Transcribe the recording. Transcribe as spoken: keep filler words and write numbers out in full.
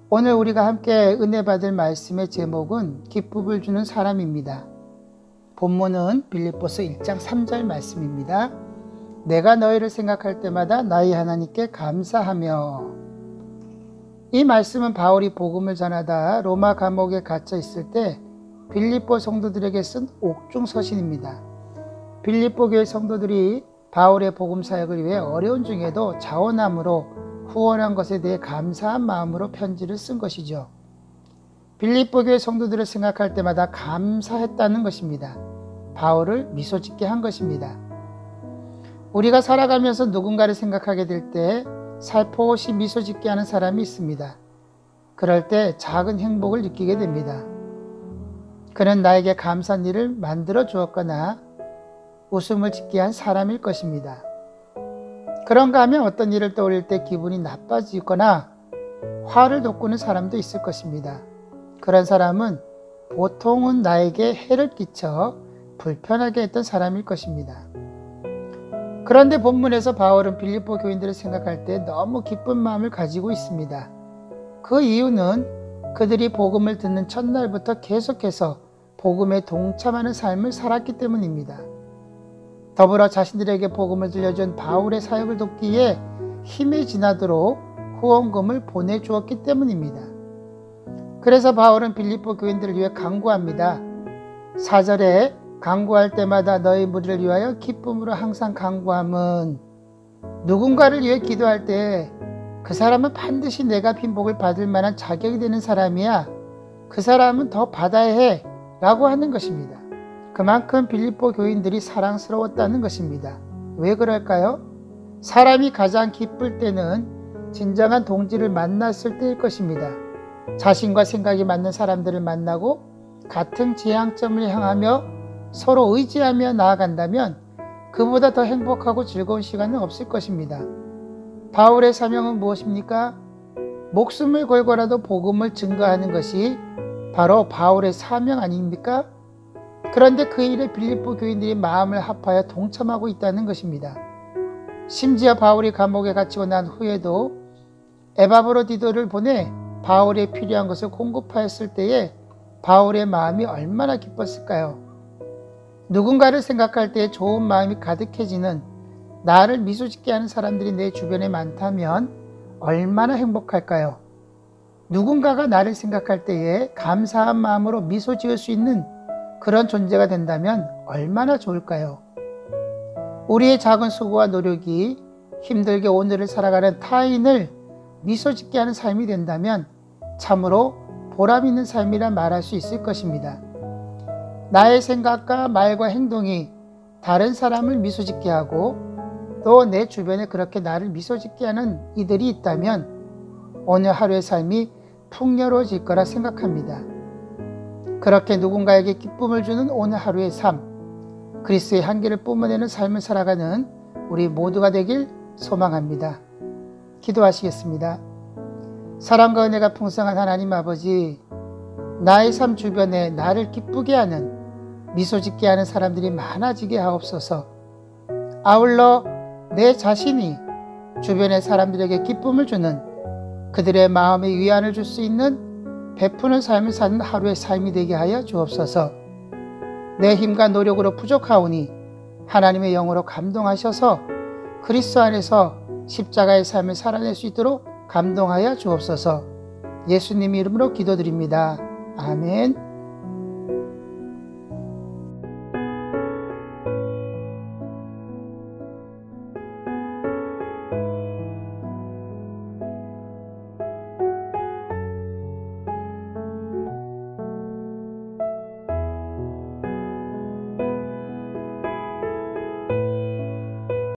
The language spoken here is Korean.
오늘 우리가 함께 은혜 받을 말씀의 제목은 기쁨을 주는 사람입니다. 본문은 빌립보서 일 장 삼 절 말씀입니다. 내가 너희를 생각할 때마다 너희 하나님께 감사하며. 이 말씀은 바울이 복음을 전하다 로마 감옥에 갇혀 있을 때 빌립보 성도들에게 쓴 옥중 서신입니다. 빌립보 교회 성도들이 바울의 복음 사역을 위해 어려운 중에도 자원함으로 후원한 것에 대해 감사한 마음으로 편지를 쓴 것이죠. 빌립보 교회 성도들을 생각할 때마다 감사했다는 것입니다. 바울을 미소 짓게 한 것입니다. 우리가 살아가면서 누군가를 생각하게 될 때 살포시 미소 짓게 하는 사람이 있습니다. 그럴 때 작은 행복을 느끼게 됩니다. 그는 나에게 감사한 일을 만들어 주었거나 웃음을 짓게 한 사람일 것입니다. 그런가 하면 어떤 일을 떠올릴 때 기분이 나빠지거나 화를 돋구는 사람도 있을 것입니다. 그런 사람은 보통은 나에게 해를 끼쳐 불편하게 했던 사람일 것입니다. 그런데 본문에서 바울은 빌립보 교인들을 생각할 때 너무 기쁜 마음을 가지고 있습니다. 그 이유는 그들이 복음을 듣는 첫날부터 계속해서 복음에 동참하는 삶을 살았기 때문입니다. 더불어 자신들에게 복음을 들려준 바울의 사역을 돕기에 힘이 지나도록 후원금을 보내주었기 때문입니다. 그래서 바울은 빌립보 교인들을 위해 간구합니다. 사 절에 간구할 때마다 너희 무리를 위하여 기쁨으로 항상 간구함은, 누군가를 위해 기도할 때 그 사람은 반드시 내가 빈 복을 받을 만한 자격이 되는 사람이야. 그 사람은 더 받아야 해 라고 하는 것입니다. 그만큼 빌립보 교인들이 사랑스러웠다는 것입니다. 왜 그럴까요? 사람이 가장 기쁠 때는 진정한 동지를 만났을 때일 것입니다. 자신과 생각이 맞는 사람들을 만나고 같은 지향점을 향하며 서로 의지하며 나아간다면 그보다 더 행복하고 즐거운 시간은 없을 것입니다. 바울의 사명은 무엇입니까? 목숨을 걸고라도 복음을 증거하는 것이 바로 바울의 사명 아닙니까? 그런데 그 일에 빌립보 교인들이 마음을 합하여 동참하고 있다는 것입니다. 심지어 바울이 감옥에 갇히고 난 후에도 에바브로디도를 보내 바울에 필요한 것을 공급하였을 때에 바울의 마음이 얼마나 기뻤을까요? 누군가를 생각할 때 좋은 마음이 가득해지는, 나를 미소 짓게 하는 사람들이 내 주변에 많다면 얼마나 행복할까요? 누군가가 나를 생각할 때에 감사한 마음으로 미소 지을 수 있는 그런 존재가 된다면 얼마나 좋을까요? 우리의 작은 수고와 노력이 힘들게 오늘을 살아가는 타인을 미소 짓게 하는 삶이 된다면 참으로 보람 있는 삶이라 말할 수 있을 것입니다. 나의 생각과 말과 행동이 다른 사람을 미소 짓게 하고 또 내 주변에 그렇게 나를 미소 짓게 하는 이들이 있다면 오늘 하루의 삶이 풍요로워질 거라 생각합니다. 그렇게 누군가에게 기쁨을 주는 오늘 하루의 삶, 그리스도의 향기를 뿜어내는 삶을 살아가는 우리 모두가 되길 소망합니다. 기도하시겠습니다. 사랑과 은혜가 풍성한 하나님 아버지, 나의 삶 주변에 나를 기쁘게 하는, 미소 짓게 하는 사람들이 많아지게 하옵소서. 아울러 내 자신이 주변의 사람들에게 기쁨을 주는, 그들의 마음에 위안을 줄 수 있는 베푸는 삶을 사는 하루의 삶이 되게 하여 주옵소서. 내 힘과 노력으로 부족하오니 하나님의 영으로 감동하셔서 그리스도 안에서 십자가의 삶을 살아낼 수 있도록 감동하여 주옵소서. 예수님 이름으로 기도드립니다. 아멘.